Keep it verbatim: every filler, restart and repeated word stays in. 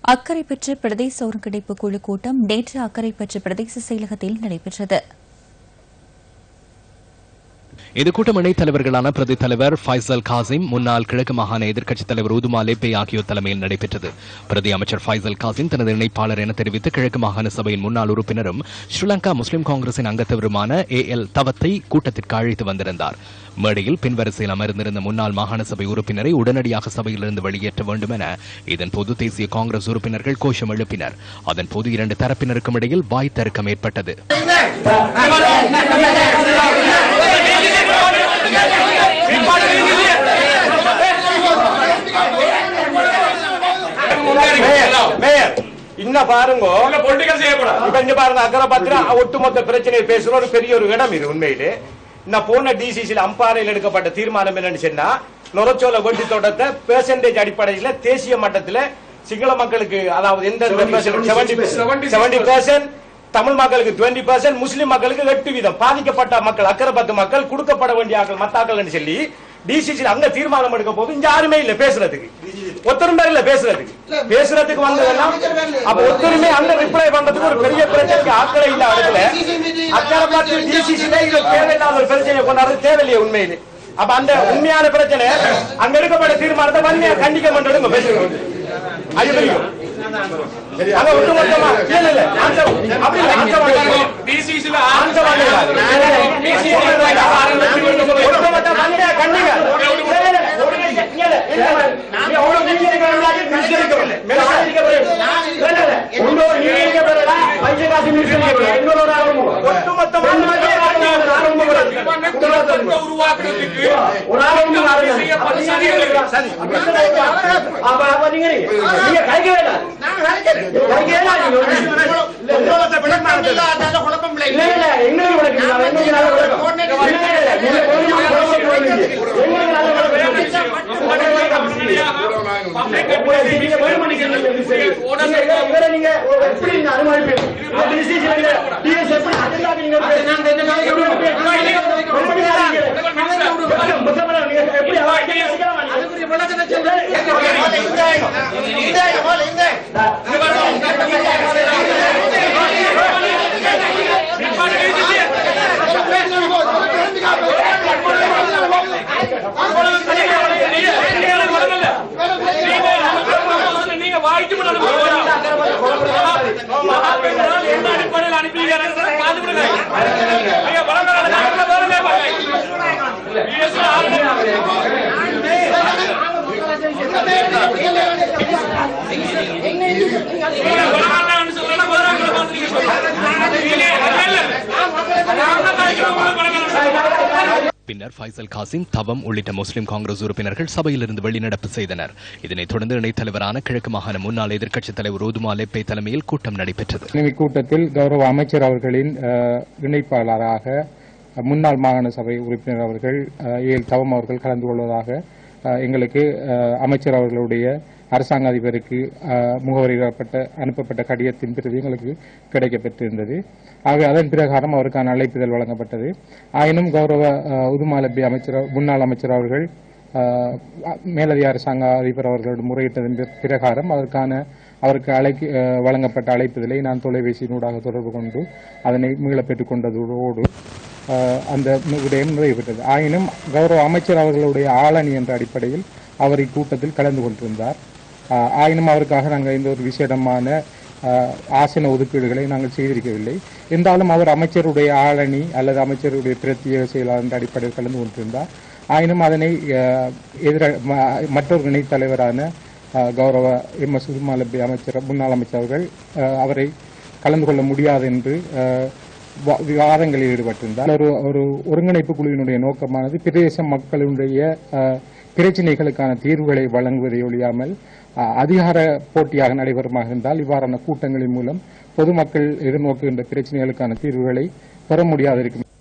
அக்கரைப்பற்று பிரதேச ஒருங்கிணைப்பு குழு கூட்டம் நேற்று அக்கரைப்பற்று பிரதேச செயலகத்தில் நடைபெற்றது. இந்த கூட்டம் இணைத் தலைவர்களான பிரதி தலைவர் ஃபைசல் காசிம், முன்னாள் கிழக்கு மாகாண எதிர்க்கட்சித் தலைவர் உதுமா லெப்பே ஆகியோர் தலைமையில் நடைபெற்றது. பிரதி அமைச்சர் ஃபைசல் காசிம் தனது இணைப்பாளர் என தெரிவித்து கிழக்கு மாகாண சபையின் முன்னாள் உறுப்பினரும் ஸ்ரீலங்கா முஸ்லிம் காங்கிரசின் அங்கத்தவருமான ஏ எல் தவத்தை கூட்டத்திற்கு அழைத்து வந்திருந்தார். மேடையில் பின்வரிசையில் அமர்ந்திருந்த முன்னாள் மாகாண சபை உறுப்பினரை உடனடியாக சபையிலிருந்து வெளியேற்ற வேண்டும் என இதன்போது தேசிய காங்கிரஸ் உறுப்பினர்கள் கோஷம் எழுப்பினர். அதன்போது இரண்டு தரப்பினருக்கும் இடையில் வாய் தர்க்கம் ஏற்பட்டது. இன்னும் பாருங்க, அக்கரைப்பற்று ஒட்டுமொத்த பிரச்சனையை பேசுற ஒரு பெரிய ஒரு இடம் இது. உண்மையிலே நான் போன டிசிசியில் அம்பாறையில் எடுக்கப்பட்ட தீர்மானம் என்னன்னு சொன்னா, நுரச்சோலை வெட்டி தோட்டத்தை பெர்சன்டேஜ் அடிப்படையில் தேசிய மட்டத்தில் சிங்கள மக்களுக்கு, அதாவது எந்த செவன்டி பெர்சென்ட், தமிழ் மக்களுக்கு டுவெண்ட்டி பெர்சென்ட், முஸ்லிம் மக்களுக்கு எட்டு வீதம், பாதிக்கப்பட்ட மக்கள் அக்கரைப்பற்று மக்கள் கொடுக்கப்பட வேண்டிய மத்தாக்கள் சொல்லி டிசிசியில் அங்க தீர்மானம் எடுக்க போது இங்க யாருமே இல்ல பேசுறதுக்கு, ஒத்தரும் பேர் இல்ல பேசுறதுக்கு பேசுறதுக்கு வந்ததெல்லாம். அப்ப ஒத்தருமே அங்க ரிப்ளை பண்றதுக்கு ஒரு பெரிய பிரச்சனைக்கு ஆட்களை இல்ல இடத்துல அக்கரைப்பற்று டிசிசியில இது தேவையில்லாத ஒரு பிரச்சனையை கொண்டாடுறது தேவையில்லையே உண்மையிலே. அப்ப அந்த உண்மையான பிரச்சனை அங்க எடுக்கப்பட்ட தீர்மானத்தை வன்மையா கண்டிக்க மாட்டோம் பேசுறோம். அது தெரியும். அங்க ஒட்டுமொத்தமா இல்ல இல்ல அப்படி டிசிசில ஒட்டுமொத்த வன்மையா கண்டிங்க. பின்னர் ஃபைசல் காசிம், தவம் உள்ளிட்ட முஸ்லிம் காங்கிரஸ் உறுப்பினர்கள் சபையிலிருந்து வெளிநடப்பு செய்தனர். இதனைத் தொடர்ந்து இணைத் தலைவரான கிழக்கு மாகாண முன்னாள் எதிர்க்கட்சித் தலைவர் உதுமா லெப்பே தலைமையில் கூட்டம் நடைபெற்றது. இக்கூட்டத்தில் கௌரவ அமைச்சர் அவர்களின் இணைப்பாளராக முன்னாள் மாகாண சபை உறுப்பினர் அவர்கள் ஏல் தவம் அவர்கள் கலந்து கொள்வதாக எங்களுக்கு அமைச்சர் அவர்களுடைய அரசாங்க அதிபருக்கு முகவரிக்கப்பட்ட அனுப்பப்பட்ட கடிதத்தின் பிரதி எங்களுக்கு கிடைக்கப்பெற்றிருந்தது. ஆகவே அதன் பிரகாரம் அவருக்கான அழைப்புதல் வழங்கப்பட்டது. ஆயினும் கௌரவ உதுமா லெப்பே அமைச்சர் முன்னாள் அமைச்சர் அவர்கள் மேலதிக அரசாங்க அதிபர் அவர்களிடம் முறையிட்டதன் பிரகாரம் அதற்கான அவருக்கு அழைக்கு வழங்கப்பட்ட அழைப்புதலை நான் தொலைபேசியினூடாக தொடர்பு கொண்டு அதனை மீள பெற்றுக் கொண்டதோடு அந்த விடயம் நிறைவேற்றது. ஆயினும் கௌரவ அமைச்சர் அவர்களுடைய ஆளணி என்ற அடிப்படையில் அவர் இக்கூட்டத்தில் கலந்து கொண்டிருந்தார். ஆயினும் அவருக்காக நாங்கள் இந்த ஒரு விசேடமான ஆசன ஒதுக்கீடுகளை நாங்கள் செய்திருக்கவில்லை. இருந்தாலும் அவர் அமைச்சருடைய ஆளணி அல்லது அமைச்சருடைய பிரத்யேக செயலாளர் என்ற அடிப்படையில் கலந்து கொண்டிருந்தார். ஆயினும் அதனை எதிர மற்றொரு இணைத் தலைவரான கௌரவ எம் எஸ் உதுமா லெப்பே அமைச்சர் முன்னாள் அமைச்சர் அவர்கள் அவரை கலந்து கொள்ள முடியாது என்று விவாதங்களில் ஈடுபட்டிருந்தார். ஒரு ஒரு ஒருங்கிணைப்பு குழுவினுடைய நோக்கமானது பிரதேச மக்களுடைய பிரச்சினைகளுக்கான தீர்வுகளை வழங்குவதை ஒழியாமல் அதிகார போட்டியாக நடைபெறுமாக இருந்தால் இவ்வாறான கூட்டங்களின் மூலம் பொதுமக்கள் எதிர்நோக்குகின்ற பிரச்சனைகளுக்கான தீர்வுகளை பெற முடியாது இருக்கும்.